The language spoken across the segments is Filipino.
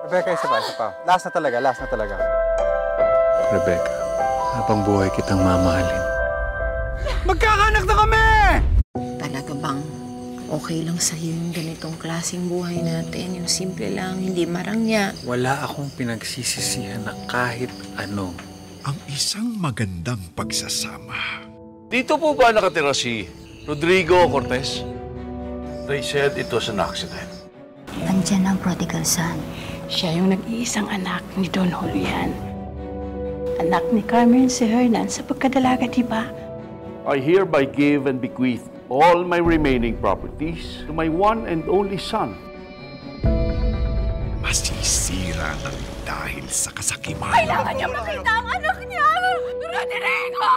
Rebecca, isa pa. Last na talaga. Rebecca, habang buhay kitang mamahalin. Magkakaanak na kami! Talaga bang okay lang sa'yo yung ganitong klaseng buhay natin? Yung simple lang, hindi marangya. Wala akong pinagsisisihan na kahit ano. Ang isang magandang pagsasama. Dito po ba nakatira si Rodrigo Cortez? They said it was an accident. Andiyan ang prodigal son. Siya yung nag-iisang anak ni Don Julian. Anak ni Carmen si Hernan sa pagkadalaga, di ba? I hereby give and bequeath all my remaining properties to my one and only son. Masisira ng dahil sa kasakiman. Kailangan niya makita ang anak niya! Rodrigo!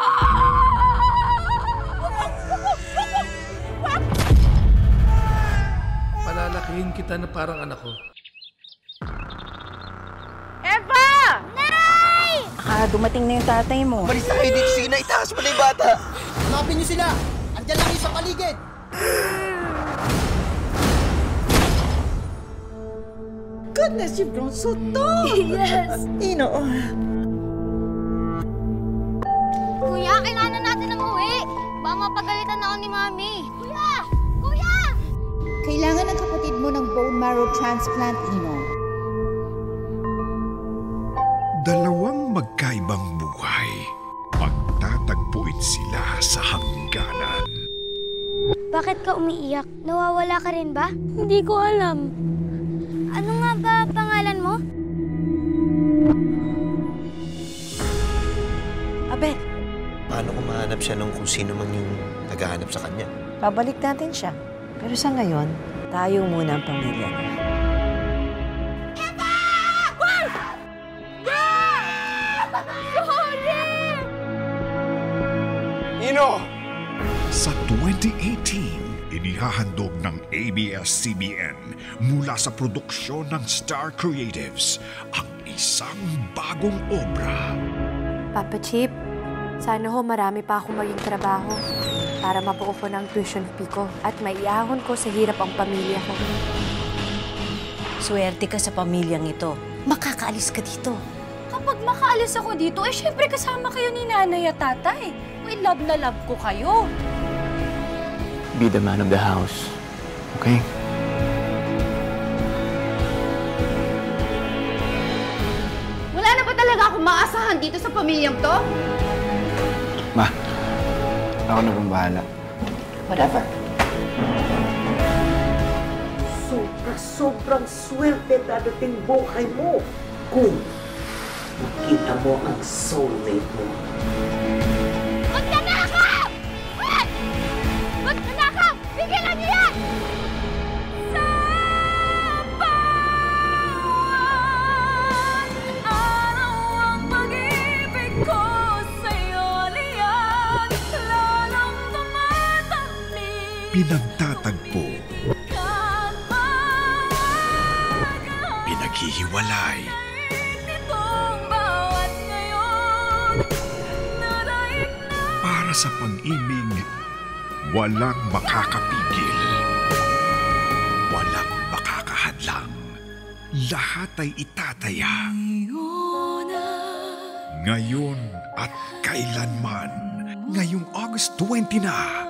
Palalakihin kita na parang anak ko. Eva! Nay! Dumating na yung tatay mo. Malis na kayo dito. Sige na, itaas mo na yung bata. Hanapin niyo sila! Andiyan lang yung sa paligid! Goodness, you've grown so tall! Yes! Ino. Kuya, kailangan natin umuwi. Baka mapagalitan na ako ni Mami. Kuya! Kailangan ng kapatid mo ng bone marrow transplant, Ino. Dalawang magkaibang buhay. Magtatagpuin sila sa hangganan. Bakit ka umiiyak? Nawawala ka rin ba? Hindi ko alam. Ano nga ba pangalan mo? Abel, Paano kung mahanap siya nung kung sino man yung naghahanap sa kanya? babalik natin siya. Pero sa ngayon, tayo muna ang pamilya niya. Nino! Sa 2018, inihahandog ng ABS-CBN mula sa produksyon ng Star Creatives ang isang bagong obra. Papa Chip, sana ho marami pa akong maging trabaho para mabuo ko ng tuition fee ko at maiahon ko sa hirap ang pamilya ko. Swerte ka sa pamilyang ito. Makakaalis ka dito. Kapag makaalis ako dito, syempre kasama kayo ni nanay at tatay. Love na love ko kayo. Be the man of the house, okay? Wala na ba talaga akong maasahan dito sa pamilyang to? Ma, ako na pong bahala. Whatever. Sobrang swerte dadating buhay mo kung makita mo ang soulmate mo. Magnanakaw! Magnanakaw! Pigilan niyo yan! Araw ang pag-ibig ko sa'yo liyan, lalong tumatagli. Pinagtatagpo. Pinaghihiwalay. Para sa pag-ibig, walang makakapigil. Walang makakahadlang. Lahat ay itataya. Ngayon at kailanman. Ngayong August 20 na.